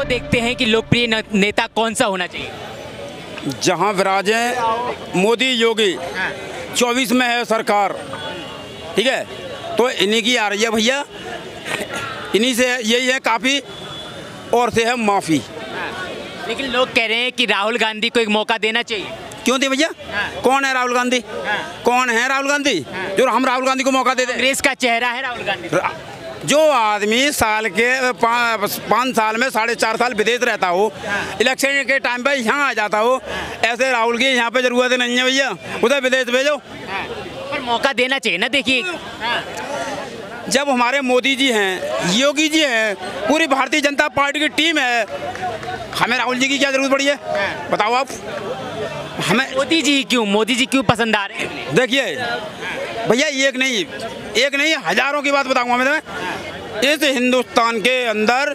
देखते हैं कि लोकप्रिय नेता कौन सा होना चाहिए? जहाँ विराजे मोदी योगी, 24 में है सरकार, ठीक है, तो इन्हीं की आ रही है भैया, इन्हीं से यही है काफ़ी, और से है माफ़ी। लेकिन लोग कह रहे हैं कि राहुल गांधी को एक मौका देना चाहिए। क्यों दे भैया? कौन है राहुल गांधी? कौन है राहुल गांधी जो हम राहुल गांधी को मौका दे दें? कांग्रेस का चेहरा है राहुल गांधी। जो आदमी साल के 5 साल में 4.5 साल विदेश रहता हो, इलेक्शन के टाइम पे यहाँ आ जाता हो, ऐसे राहुल की यहाँ पे जरूरत नहीं है भैया, उधर विदेश भेजो। पर मौका देना चाहिए ना। देखिए जब हमारे मोदी जी हैं, योगी जी हैं, पूरी भारतीय जनता पार्टी की टीम है, हमें राहुल जी की क्या जरूरत पड़ी है? बताओ आप। हमें मोदी जी क्यों पसंद आ रहे हैं? देखिए भैया, एक नहीं हजारों की बात बताऊंगा मैं तुम्हें। इस हिंदुस्तान के अंदर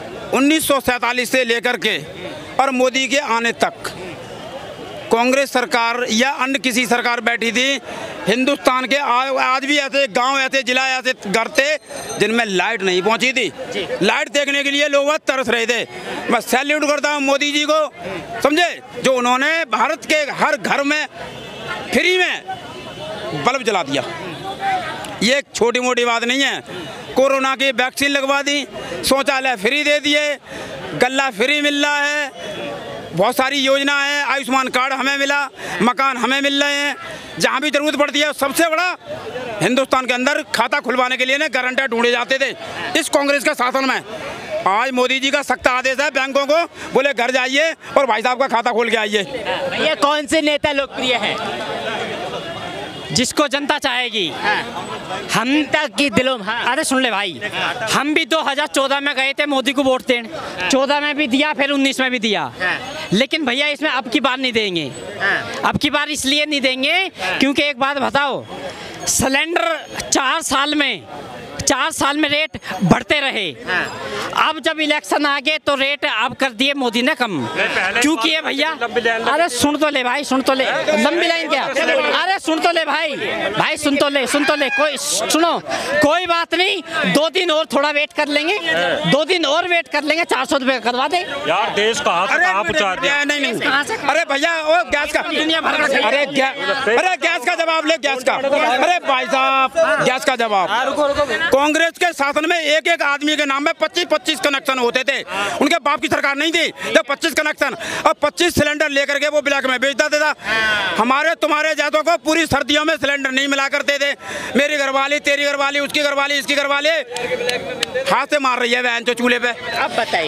1947 से लेकर के और मोदी के आने तक कांग्रेस सरकार या अन्य किसी सरकार बैठी थी, हिंदुस्तान के आज भी ऐसे गांव, ऐसे जिला, ऐसे घर थे जिनमें लाइट नहीं पहुंची थी। लाइट देखने के लिए लोग तरस रहे थे। मैं सैल्यूट करता हूं मोदी जी को, समझे, जो उन्होंने भारत के हर घर में फ्री में बल्ब जला दिया। ये एक छोटी मोटी बात नहीं है। कोरोना की वैक्सीन लगवा दी, शौचालय फ्री दे दिए, गल्ला फ्री मिल रहा है, बहुत सारी योजना है, आयुष्मान कार्ड हमें मिला, मकान हमें मिल रहे हैं, जहाँ भी जरूरत पड़ती है। सबसे बड़ा हिंदुस्तान के अंदर खाता खुलवाने के लिए ना गारंटर ढूंढे जाते थे इस कांग्रेस के शासन में। आज मोदी जी का सख्त आदेश है बैंकों को, बोले घर जाइए और भाई साहब का खाता खोल के आइए। ये कौन से नेता लोकप्रिय है? जिसको जनता चाहेगी। हम तक की दिलों में। अरे सुन ले भाई, हम भी 2014 में गए थे मोदी को वोट देने, 14 में भी दिया, फिर 19 में भी दिया, लेकिन भैया इसमें अब की बार नहीं देंगे। अब की बार इसलिए नहीं देंगे क्योंकि एक बात बताओ, सिलेंडर 4 साल में रेट बढ़ते रहे। अब जब इलेक्शन आ गए तो रेट अब कर दिए मोदी ने कम। क्योंकि ये भैया, अरे सुन तो ले भाई, सुन तो ले, लंबी लाइन क्या, अरे सुन तो ले भाई सुन तो ले, कोई सुनो, कोई बात नहीं, 2 दिन और थोड़ा वेट कर लेंगे, 2 दिन और वेट कर लेंगे, 400 रुपये करवा दे यार। देश कहाँ पहुँचा दिया? नहीं, अरे भैया वो गैस का, दुनिया भर का, अरे गैस का जवाब ले, गैस का। अरे भाई साहब, गैस का जवाब। कांग्रेस के शासन में एक आदमी के नाम में 25 कनेक्शन होते थे। उनके बाप की सरकार नहीं थी जब 25 कनेक्शन और 25 सिलेंडर लेकर के वो ब्लैक में बेचता था। हमारे तुम्हारे जैसों को पूरी सर्दियों में सिलेंडर नहीं मिला करते थे। मेरी घरवाली, तेरी घरवाली, उसकी घरवाली, इसकी घरवाली हाथ से मार रही है बहन जो चूल्हे पे। अब बताइए,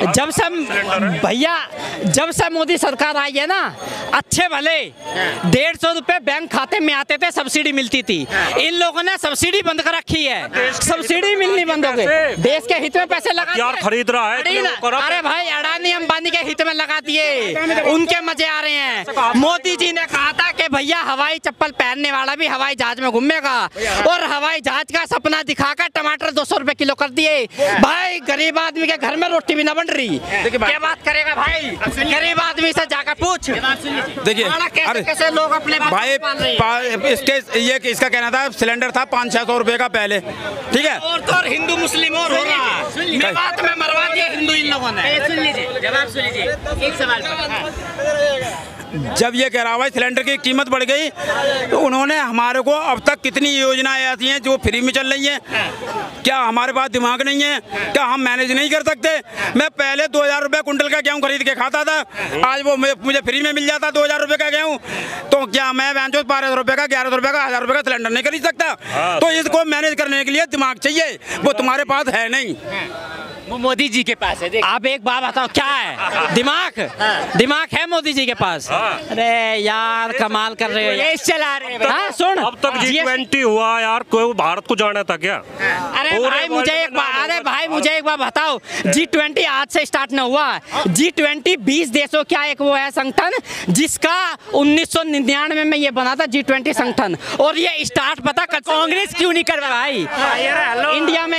जब से मोदी सरकार आई है ना, अच्छे भले 150 रुपए बैंक खाते में आते थे, सब्सिडी मिलती थी। इन लोगों ने सब्सिडी बंद कर रखी है, सब्सिडी मिलनी बंद हो गई। देश के हित में पैसे लगा यार खरीद रहा है। अरे भाई, अडानी अंबानी के हित में लगा दिए, उनके मजे आ रहे हैं। मोदी जी ने कहा था कि भैया हवाई चप्पल पहनने वाला भी हवाई जहाज में घूमेगा, और हवाई जहाज का सपना दिखाकर टमाटर 200 रुपए किलो कर दिए। भाई गरीब आदमी के घर में रोटी भी ना बन रही, क्या बात करेगा भाई? गरीब आदमी से जाकर पूछ। देखिए, अरे कैसे लोग अपने भाई इसका कहना था सिलेंडर था 500-600 रुपए का पहले, ठीक है। और हिंदू मुस्लिम और हो रहा बात में मरवा दिया हिंदू इन लोगों ने। सुन लीजिए, जवाब सुन लीजिए एक सवाल पर। जब ये कह रहा है सिलेंडर की कीमत बढ़ गई, तो उन्होंने हमारे को अब तक कितनी योजनाएं ऐसी हैं जो फ्री में चल रही हैं। क्या हमारे पास दिमाग नहीं है? क्या हम मैनेज नहीं कर सकते? मैं पहले 2000 रुपये कुंटल का गेहूँ खरीद के खाता था, आज वो मुझे फ्री में मिल जाता 2000 रुपये का गेहूँ। तो क्या मैं 1200 रुपये का, 1100 रुपये का, 1000 रुपये का सिलेंडर नहीं खरीद सकता? तो इसको मैनेज करने के लिए दिमाग चाहिए, वो तुम्हारे पास है नहीं। वो मोदी जी के पास है। आप एक बात बताओ, क्या है? दिमाग है मोदी जी के पास। अरे यार कमाल कर रहे हो, ये चला रहे हैं। सुन, अब तक G20 हुआ यार, कोई भारत को जाना था क्या? अरे भाई मुझे एक बात बताओ, G20 आज से स्टार्ट न हुआ। G20 20 देशों क्या एक वो है संगठन जिसका 1999 में ये बना था, G20 संगठन। और ये स्टार्ट पता कांग्रेस क्यों नहीं कर रहा भाई? इंडिया में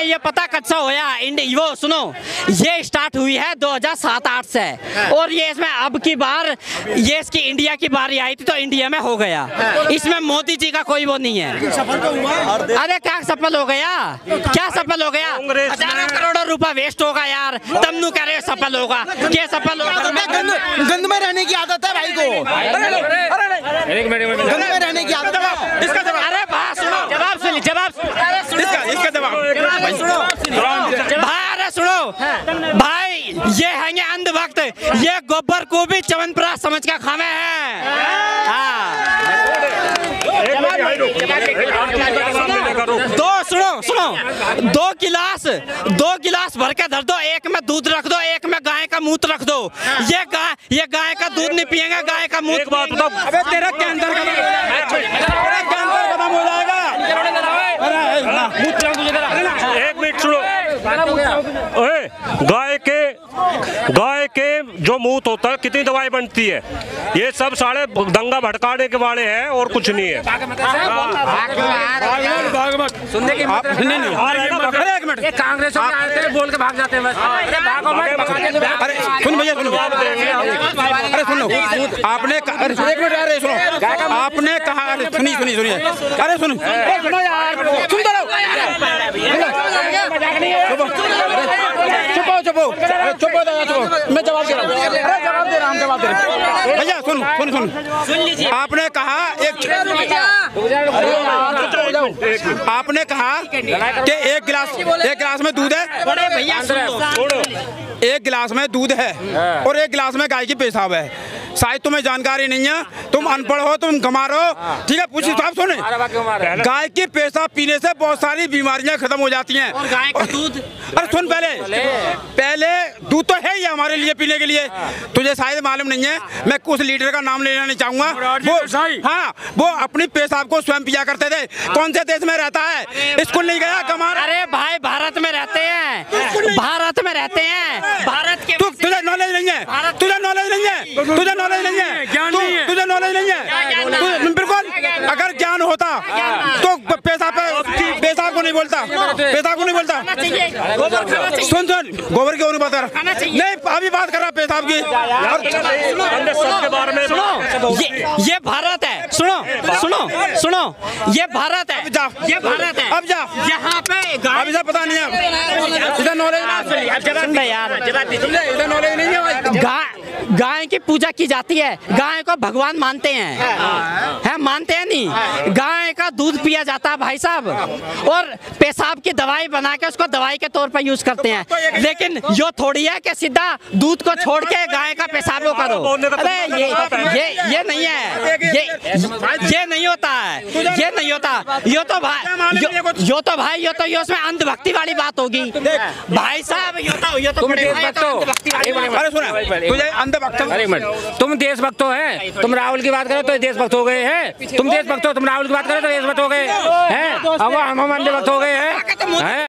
ये पता कच्चा होया वो सुनो, ये स्टार्ट हुई है 2007-8 से और ये इसमें अब की बार ये इसकी इंडिया की बारी आई थी तो इंडिया में हो गया। इसमें मोदी जी का कोई वो नहीं है। अरे क्या सफल हो गया, क्या सफल हो गया? हजारों करोड़ों रुपया वेस्ट होगा यार, तब नु कह रहे सफल होगा, क्या सफल होगा? गंद में रहने की आदत है भाई को, गंद में रहने की आदत है। इसका जवाब, अरे बात सुनो, जवाब सुनिए, इसका जवाब भाई, अरे सुनो भाई, ये हैंगे अंधभक्त, ये गोबर को भी च्यवनप्राश समझ के खावे हैं। सुनो, 2 गिलास भर के धर दो, एक में दूध रख दो, एक में गाय का मूत्र रख दो। ये गाय का दूध नहीं पिएंगे, गाय का मूत्र। एक बात बताओ, अबे तेरा कैंसर खत्म हो जाएगा। एक मिनट सुनो, ओए, गाय के जो मूत होता है कितनी दवाई बनती है? ये सब सारे दंगा भड़काने के वाले हैं और कुछ नहीं है। सुनने की एक मिनट, कांग्रेस बोल के भाग जाते हैं बस। अरे सुन भैया, सुनो, अरे सुन लो, आपने एक मिनट, अरे सुनो, आपने कहा, अरे सुनिए, अरे सुनो यार, सुनते रहो, चुप, मैं जवाब दे रहा हूँ, भैया सुन, आपने कहा आपने कहा कि एक गिलास में दूध है, एक गिलास में दूध है और एक गिलास में गाय की पेशाब है। शायद तुम्हें जानकारी नहीं है, तुम अनपढ़ हो, तुम गंवार हो, ठीक है? पूछिए साहब, सुने, गाय की पेशाब पीने से बहुत सारी बीमारियां खत्म हो जाती हैं। और गाय का दूध, अरे सुन, पहले दूध तो है ही हमारे लिए पीने के लिए, तुझे शायद मालूम नहीं है। मैं कुछ लीडर का नाम लेना नहीं चाहूंगा, वो अपनी पेशाब को स्वयं पिया करते थे। कौन से देश में रहता है? स्कूल नहीं गया कमार? अरे भाई, भारत में रहते हैं, भारत में रहते हैं, भारत के। तुझे नॉलेज नहीं है, तुझे नॉलेज नहीं है, तुझे नॉलेज नहीं है। बिल्कुल, अगर ज्ञान होता तो पेशाब को नहीं बोलता, सुन, गोबर की और बात कर, नहीं अभी बात कर रहा पेशाब की। ये भारत है, सुनो, ये भारत है, अब जा, यहाँ पे अभी से पता नहीं है, इधर नॉलेज नहीं है। गाय की पूजा की जाती है, गाय को भगवान मानते हैं, मानते हैं नहीं? गाय का दूध पिया जाता है भाई साहब, और पेशाब की दवाई बना के उसको दवाई के तौर पर यूज करते हैं। लेकिन यो थोड़ी है कि सीधा दूध को छोड़ के गाय का पेशाब करो। अरे ये नहीं है, ये नहीं होता है, ये नहीं होता। यो तो भाई यो उसमें अंधभक्ति वाली बात होगी भाई साहब। यो तो अरे सुना, तुझे अंधभक्त, अरे मिनट, तुम देशभक्त है, तुम राहुल की बात करो तो देशभक्त हो गए हैं, तुम देशभक्त हो, तुम राहुल की बात करो तो देशभक्त हो गए हैं, अब हम अंधभक्त हो गए हैं।